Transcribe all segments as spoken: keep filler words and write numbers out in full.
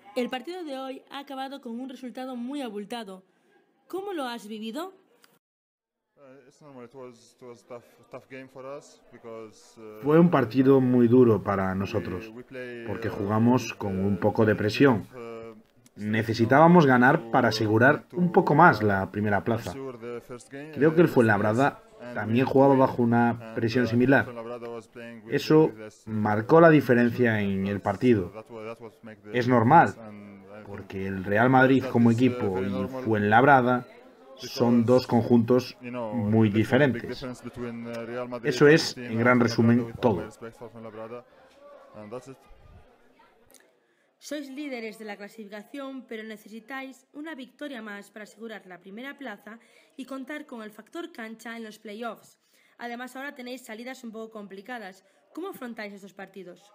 El partido de hoy ha acabado con un resultado muy abultado. ¿Cómo lo has vivido? Fue un partido muy duro para nosotros, porque jugamos con un poco de presión. Necesitábamos ganar para asegurar un poco más la primera plaza. Creo que el Fuenlabrada también jugaba bajo una presión similar. Eso marcó la diferencia en el partido. Es normal, porque el Real Madrid como equipo y Fuenlabrada son dos conjuntos muy diferentes. Eso es, en gran resumen, todo. Sois líderes de la clasificación, pero necesitáis una victoria más para asegurar la primera plaza y contar con el factor cancha en los playoffs. Además, ahora tenéis salidas un poco complicadas. ¿Cómo afrontáis estos partidos?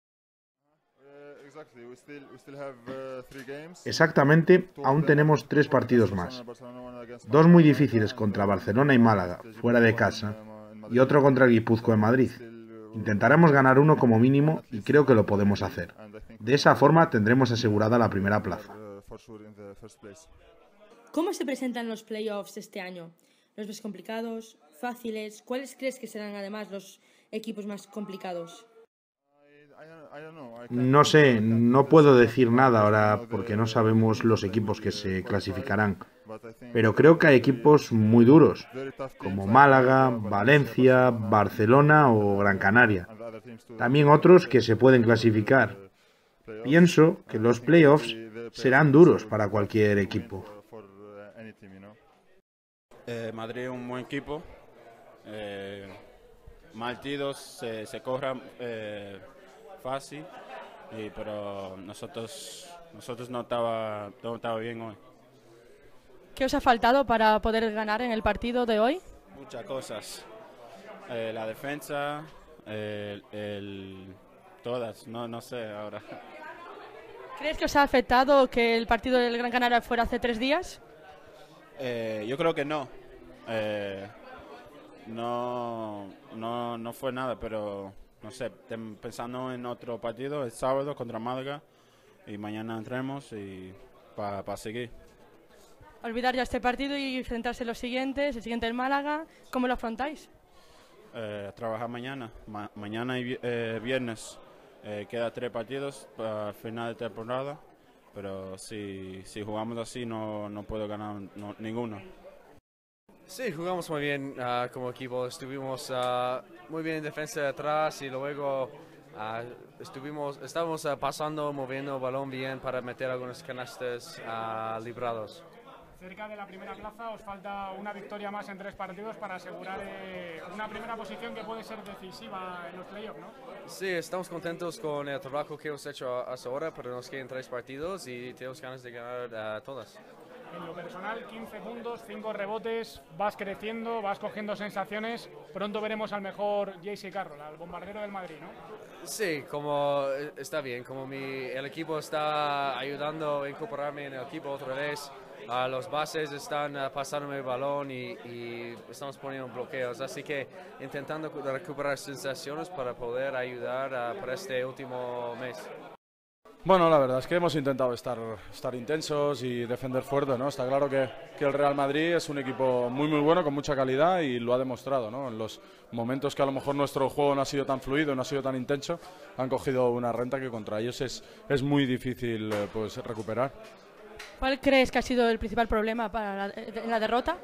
Exactamente, aún tenemos tres partidos más. Dos muy difíciles contra Barcelona y Málaga, fuera de casa, y otro contra el Guipúzcoa en Madrid. Intentaremos ganar uno como mínimo y creo que lo podemos hacer. De esa forma tendremos asegurada la primera plaza. ¿Cómo se presentan los playoffs este año? ¿Los ves complicados? ¿Fáciles? ¿Cuáles crees que serán además los equipos más complicados? No sé, no puedo decir nada ahora porque no sabemos los equipos que se clasificarán. Pero creo que hay equipos muy duros, como Málaga, Valencia, Barcelona o Gran Canaria. También otros que se pueden clasificar. Pienso que los playoffs serán duros para cualquier equipo. Eh, Madrid es un buen equipo. Eh, Partidos se, se corran eh, fácil, y, pero nosotros, nosotros no estaba, no estaba bien hoy. ¿Qué os ha faltado para poder ganar en el partido de hoy? Muchas cosas. Eh, la defensa, el, el, todas, no, no sé ahora. ¿Crees que os ha afectado que el partido del Gran Canaria fuera hace tres días? Eh, yo creo que no. Eh, no, no. No fue nada, pero no sé, pensando en otro partido, el sábado contra Málaga, y mañana entremos y para pa seguir. Olvidar ya este partido y enfrentarse a los siguientes, el siguiente en Málaga. ¿Cómo lo afrontáis? Eh, trabajar mañana, Ma mañana y eh, viernes. Eh, queda tres partidos para el final de temporada, pero si, si jugamos así no, no puedo ganar no, ninguno. Sí, jugamos muy bien uh, como equipo, estuvimos uh, muy bien en defensa de atrás y luego uh, estuvimos, estábamos uh, pasando, moviendo el balón bien para meter algunos canastas uh, librados. Cerca de la primera plaza os falta una victoria más en tres partidos para asegurar eh, una primera posición que puede ser decisiva en los playoffs, ¿no? Sí, estamos contentos con el trabajo que hemos hecho hasta ahora, pero nos quedan tres partidos y tenemos ganas de ganar uh, todas. En lo personal, quince puntos, cinco rebotes, vas creciendo, vas cogiendo sensaciones. Pronto veremos al mejor J C Carroll, al bombardero del Madrid, ¿no? Sí, como está bien, como mi, el equipo está ayudando a incorporarme en el equipo otra vez. Uh, los bases están uh, pasándome el balón y, y estamos poniendo bloqueos, así que intentando recuperar sensaciones para poder ayudar uh, para este último mes. Bueno, la verdad es que hemos intentado estar, estar intensos y defender fuerte, ¿no? Está claro que, que el Real Madrid es un equipo muy muy bueno, con mucha calidad, y lo ha demostrado, ¿no? En los momentos que a lo mejor nuestro juego no ha sido tan fluido, no ha sido tan intenso, han cogido una renta que contra ellos es, es muy difícil pues, recuperar. ¿Cuál crees que ha sido el principal problema para la, en la derrota?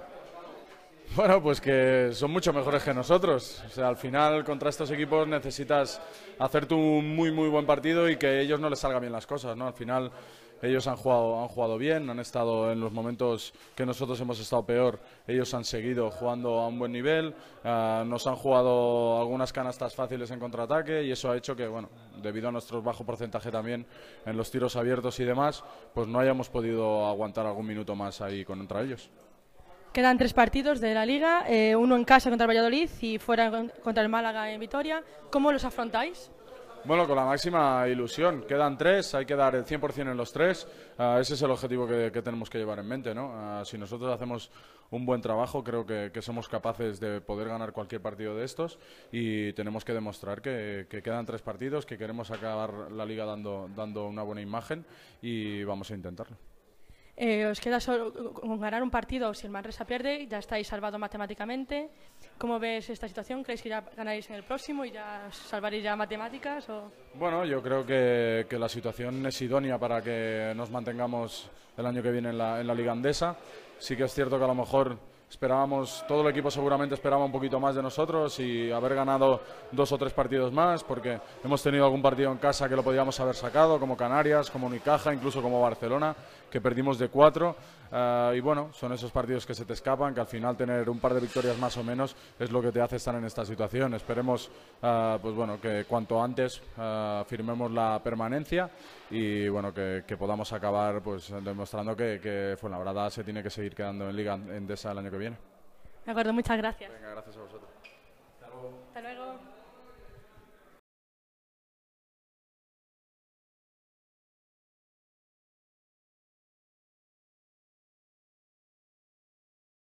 Bueno, pues que son mucho mejores que nosotros. O sea, al final contra estos equipos necesitas hacerte un muy muy buen partido y que a ellos no les salgan bien las cosas, ¿no? Al final ellos han jugado, han jugado bien, han estado en los momentos que nosotros hemos estado peor, ellos han seguido jugando a un buen nivel, uh, nos han jugado algunas canastas fáciles en contraataque y eso ha hecho que, bueno, debido a nuestro bajo porcentaje también en los tiros abiertos y demás, pues no hayamos podido aguantar algún minuto más ahí contra ellos. Quedan tres partidos de la Liga, eh, uno en casa contra el Valladolid y fuera contra el Málaga en Vitoria. ¿Cómo los afrontáis? Bueno, con la máxima ilusión. Quedan tres, hay que dar el cien por cien en los tres. Uh, ese es el objetivo que, que tenemos que llevar en mente, ¿no? Uh, si nosotros hacemos un buen trabajo, creo que, que somos capaces de poder ganar cualquier partido de estos y tenemos que demostrar que, que quedan tres partidos, que queremos acabar la liga dando, dando una buena imagen y vamos a intentarlo. Eh, os queda solo con ganar un partido. Si el Manresa pierde, ya estáis salvados matemáticamente. ¿Cómo ves esta situación? ¿Creéis que ya ganaréis en el próximo y ya os salvaréis ya matemáticas? O... Bueno, yo creo que, que la situación es idónea para que nos mantengamos el año que viene en la, en la Liga Andesa. Sí que es cierto que a lo mejor esperábamos, todo el equipo seguramente esperaba un poquito más de nosotros y haber ganado dos o tres partidos más, porque hemos tenido algún partido en casa que lo podíamos haber sacado, como Canarias, como Unicaja, incluso como Barcelona, que perdimos de cuatro. Uh, y bueno, son esos partidos que se te escapan, que al final tener un par de victorias más o menos es lo que te hace estar en esta situación. Esperemos uh, pues bueno, que cuanto antes uh, firmemos la permanencia y bueno, que, que podamos acabar pues demostrando que, que Fuenlabrada se tiene que seguir quedando en Liga Endesa el año que viene. De acuerdo, muchas gracias. Venga, gracias a vosotros. Hasta luego. Hasta luego.